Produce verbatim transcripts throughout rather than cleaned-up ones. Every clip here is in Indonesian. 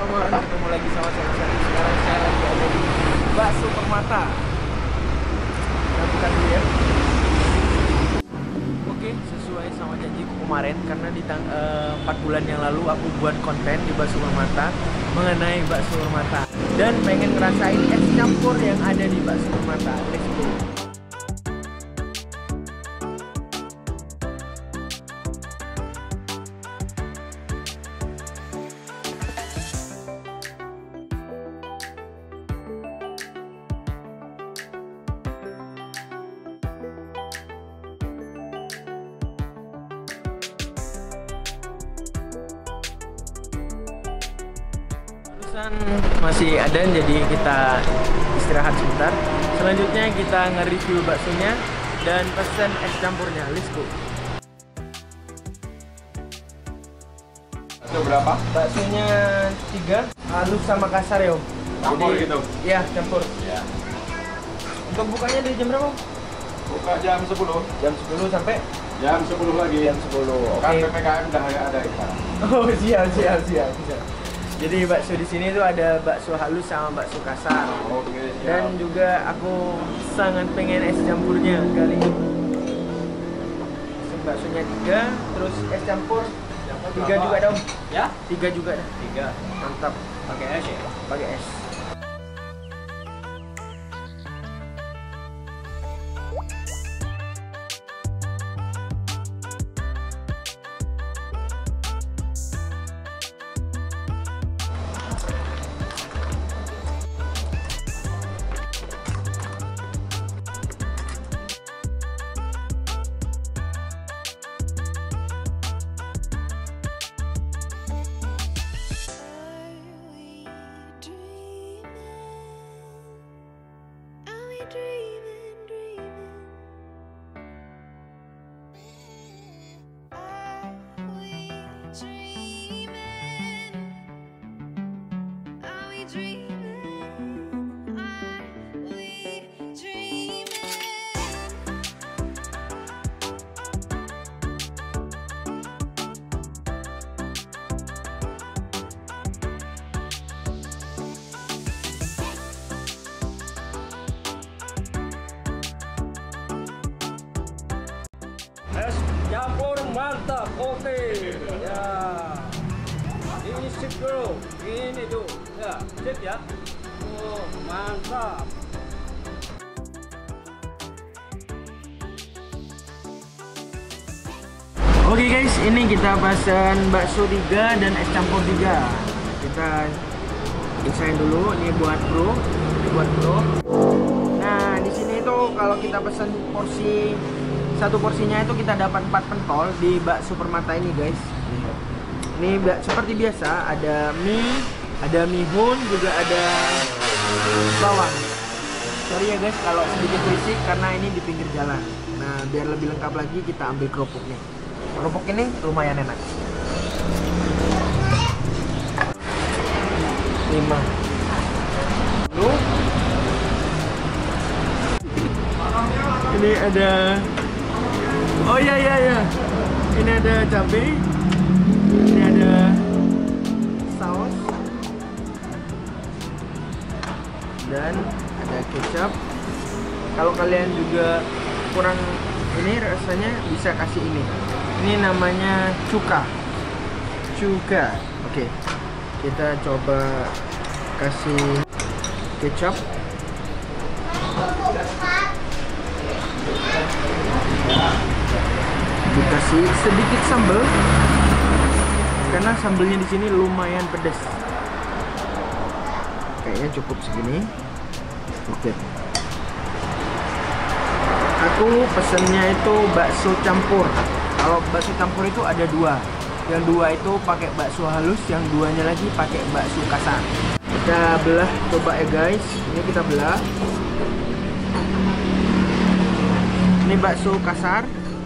teman-teman, ketemu lagi sama saya. Sekarang saya lagi ada di Bakso Permata. Kita buka dulu ya. Oke, sesuai sama janjiku kemarin, karena di tang uh, empat bulan yang lalu aku buat konten di Bakso Permata mengenai Bakso Permata dan pengen ngerasain es campur yang ada di Bakso Permata. Let's go. Masih ada, jadi kita istirahat sebentar. Selanjutnya kita nge-review baksonya dan pesen es campurnya. Let's go. Bakso berapa? Baksonya tiga, halus sama kasar ya Om. Campur Jadi, gitu? Iya, campur. Ya. Untuk bukanya dari jam berapa Om? Buka jam sepuluh. Jam sepuluh sampai? Jam sepuluh lagi. Jam sepuluh, oke. Kan P P K M udah ada sekarang. Oh siap, siap, siap, siap. Jadi bakso di sini tuh ada bakso halus sama bakso kasar. Oke, siap. Dan juga aku sangat pengen es campurnya kali ini. Baksonya tiga, terus es campur tiga juga dong. Ya? Tiga juga dah. Tiga. Mantap. Pakai es ya? Pakai es. Dreaming, dreaming. Are we dreaming? Are we dreaming? Are we dreaming? Es campur mantap, oke. Ya. Ini sip bro, ini tuh. Ya, sip ya. Oh, mantap. Oke guys, ini kita pesan bakso tiga dan es campur tiga. Kita desain dulu, ini buat bro, ini buat bro. Nah, di sini tuh kalau kita pesan porsi satu porsinya itu kita dapat empat pentol di Bakso Permata ini guys. Ini seperti biasa ada mie, ada mihun, juga ada bawang. Sorry ya guys kalau sedikit berisik karena ini di pinggir jalan. Nah, biar lebih lengkap lagi kita ambil kerupuknya. Kerupuk ini lumayan enak. lima. Lalu ini ada, oh iya iya iya. Ini ada cabai. Ini ada saus. Dan ada kecap. Kalau kalian juga kurang ini rasanya bisa kasih ini. Ini namanya cuka. Cuka. Oke. Kita coba kasih kecap. Dikasih sedikit sambal karena sambalnya di sini lumayan pedas. Kayaknya cukup segini. Oke. Aku pesennya itu bakso campur. Kalau bakso campur itu ada dua. Yang dua itu pakai bakso halus, yang duanya lagi pakai bakso kasar. Kita belah coba ya guys. Ini kita belah. Ini bakso kasar.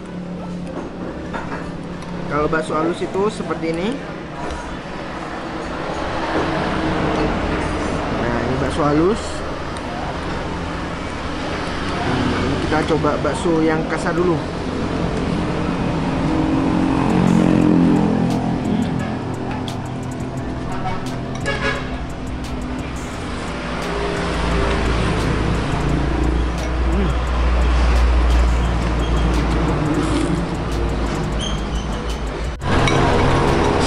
Kalau bakso halus itu seperti ini. Nah, ini bakso halus. Nah, ini kita coba bakso yang kasar dulu.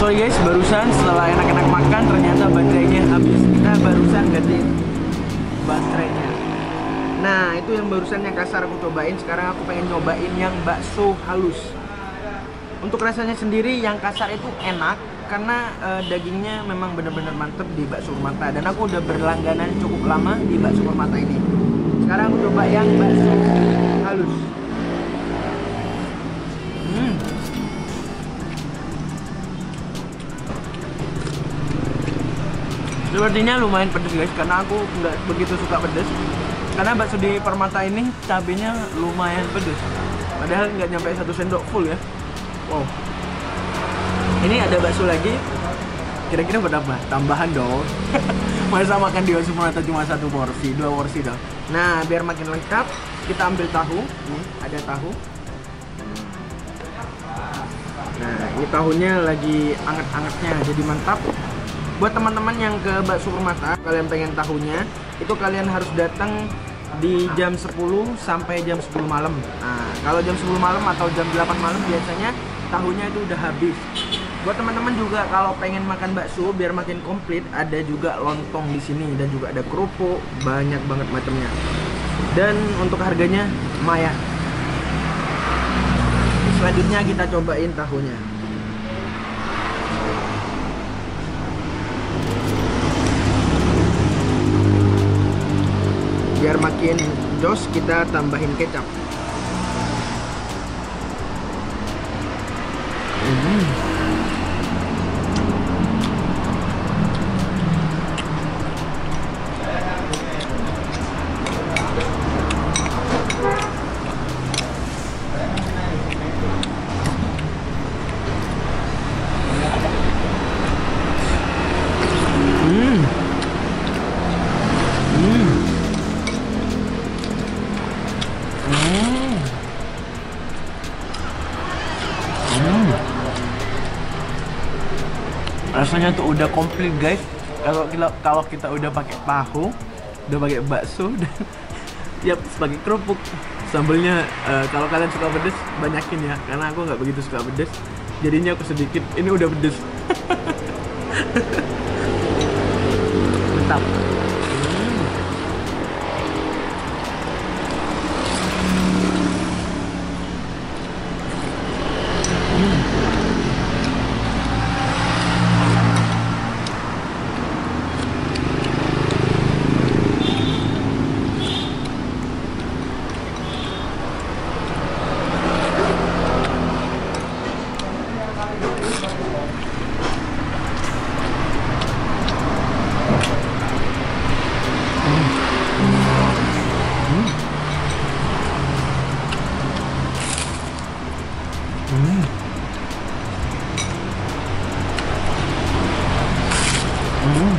sorry guys, barusan setelah enak-enak makan ternyata baterainya habis. Kita barusan ganti baterainya. Nah itu yang barusan yang kasar aku cobain. Sekarang aku pengen nyobain yang bakso halus. Untuk rasanya sendiri yang kasar itu enak karena uh, dagingnya memang benar-benar mantep di bakso Permata. Dan aku udah berlangganan cukup lama di bakso Permata ini. Sekarang aku coba yang bakso halus. Hmm. Sepertinya lumayan pedes guys, karena aku nggak begitu suka pedes. Karena bakso di Permata ini cabenya lumayan pedes. Padahal nggak nyampe satu sendok full ya. Wow. Ini ada bakso lagi. Kira-kira berapa? Tambahan dong. Masa makan di bakso Permata cuma satu porsi, dua porsi dong. Nah, biar makin lengkap, kita ambil tahu. Nih, ada tahu. Nah, ini tahunya lagi anget-angetnya, jadi mantap. Buat teman-teman yang ke bakso Permata, kalian pengen tahunya, itu kalian harus datang di jam sepuluh sampai jam sepuluh malam. Nah, kalau jam sepuluh malam atau jam delapan malam biasanya tahunya itu udah habis. Buat teman-teman juga kalau pengen makan bakso biar makin komplit, ada juga lontong di sini dan juga ada kerupuk, banyak banget macamnya. Dan untuk harganya lumayan. Selanjutnya kita cobain tahunya. Biar makin jos kita tambahin kecap. Hmm. Hmm. Hmm. Hmm. Hmm. Rasanya tuh udah komplit guys. Kalau kita kalau kita udah pakai tahu, udah pakai bakso dan siap sebagai kerupuk. Sambelnya uh, kalau kalian suka pedes banyakin ya, karena aku nggak begitu suka pedes. Jadinya aku sedikit. Ini udah pedes. Mantap. Hmm. Hmm.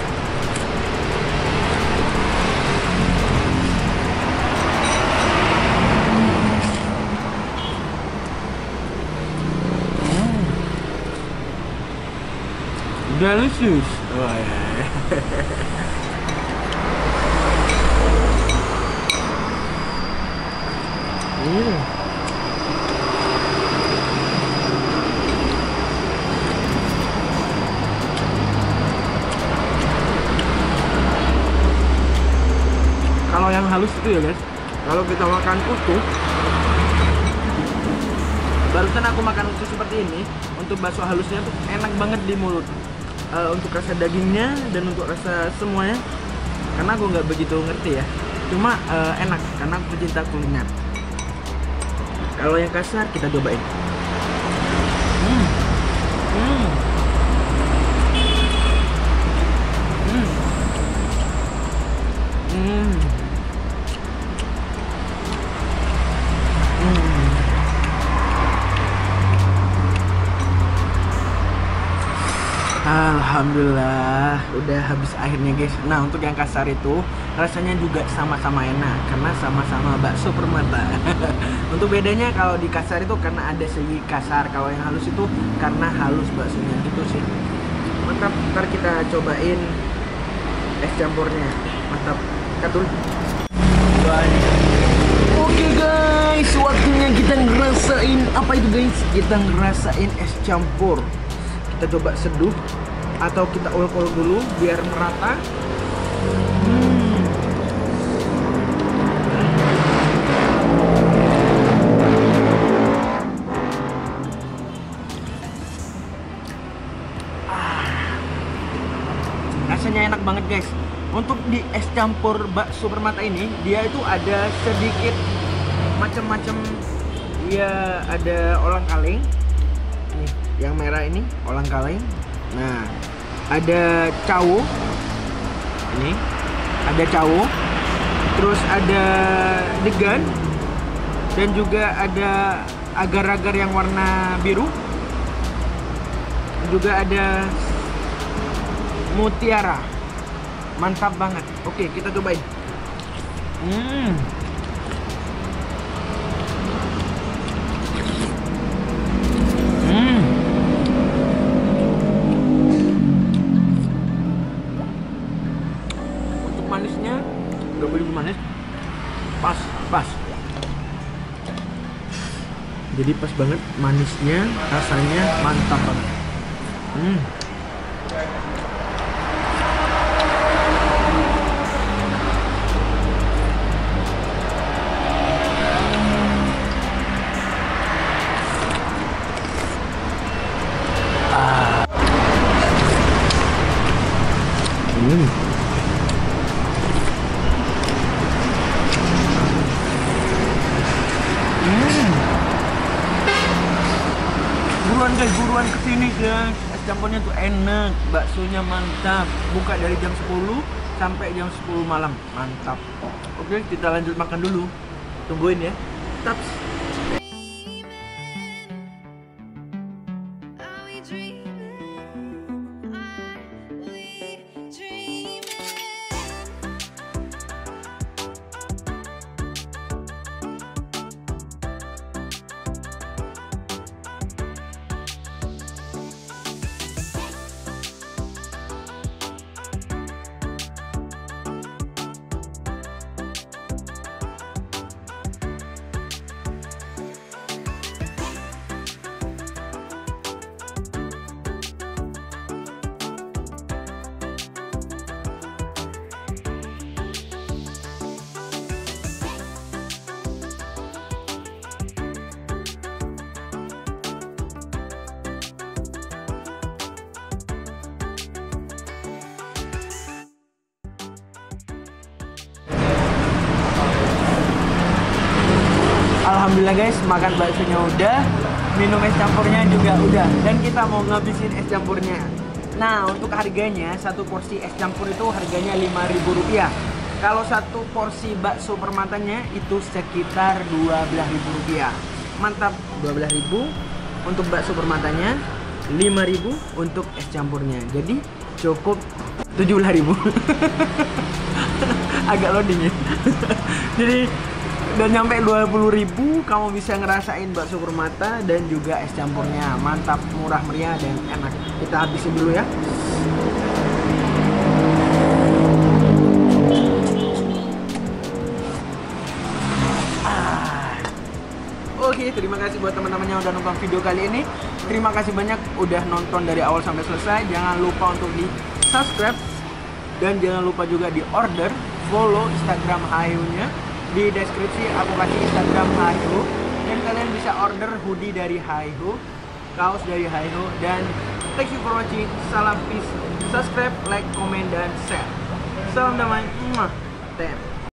Delicious. Oh, yeah. Hmm. Kalau yang halus itu ya guys, kalau kita makan utuh, barusan aku makan utuh seperti ini. Untuk bakso halusnya tuh enak banget di mulut. Uh, untuk rasa dagingnya dan untuk rasa semuanya, karena aku nggak begitu ngerti ya. Cuma uh, enak karena aku pecinta kuliner. Kalau yang kasar kita cobain. Hmm. Hmm. Hmm. Hmm. Alhamdulillah udah habis akhirnya guys. Nah untuk yang kasar itu rasanya juga sama-sama enak karena sama-sama bakso Permata. Untuk bedanya kalau di kasar itu karena ada segi kasar, kalau yang halus itu karena halus baksonya gitu sih. Mantap, ntar kita cobain es campurnya. Mantap, katul. Oke guys, waktunya kita ngerasain apa itu guys? Kita ngerasain es campur. kita coba seduh atau kita ulek-ulek dulu biar merata. Hmm. Ah. Rasanya enak banget guys. Untuk di es campur bakso permata ini, dia itu ada sedikit macam-macam. Dia ada olang-kaling. Nih, yang merah ini olang-kaling. Nah, ada cawu. Ini ada cawu. Terus ada degan. Dan juga ada agar-agar yang warna biru. Juga ada mutiara. Mantap banget. Oke, kita cobain. Hmm. Hmm. Untuk manisnya nggak begitu manis. Pas, pas. Jadi pas banget manisnya, rasanya mantap banget. Hmm. Hmm. Hmm. Buruan guys, buruan kesini guys. Es campurnya tuh enak, baksonya mantap. Buka dari jam sepuluh sampai jam sepuluh malam, mantap. Oke, kita lanjut makan dulu. Tungguin ya. Taps. Are we dreaming? Are we dreaming? Alhamdulillah guys, makan baksonya udah, minum es campurnya juga udah, dan kita mau ngabisin es campurnya. Nah, untuk harganya, satu porsi es campur itu harganya lima ribu rupiah. Kalau satu porsi bakso permatanya itu sekitar dua belas ribu rupiah. Mantap, dua belas ribu untuk bakso permatanya, lima ribu untuk es campurnya. Jadi cukup tujuh belas ribu. Agak loading ya. Jadi udah nyampe dua puluh ribu, kamu bisa ngerasain bakso permata dan juga es campurnya. Mantap, murah meriah dan enak. Kita habisin dulu ya. Ah. Oke, terima kasih buat teman-teman yang udah nonton video kali ini. Terima kasih banyak udah nonton dari awal sampai selesai. Jangan lupa untuk di subscribe dan jangan lupa juga di order, follow Instagram Haihu-nya. Di deskripsi aku kasih Instagram Haihu, dan kalian bisa order hoodie dari Haihu, kaos dari Haihu, dan thank you for watching. Salam peace, subscribe, like, comment, dan share. Salam damai. Tem.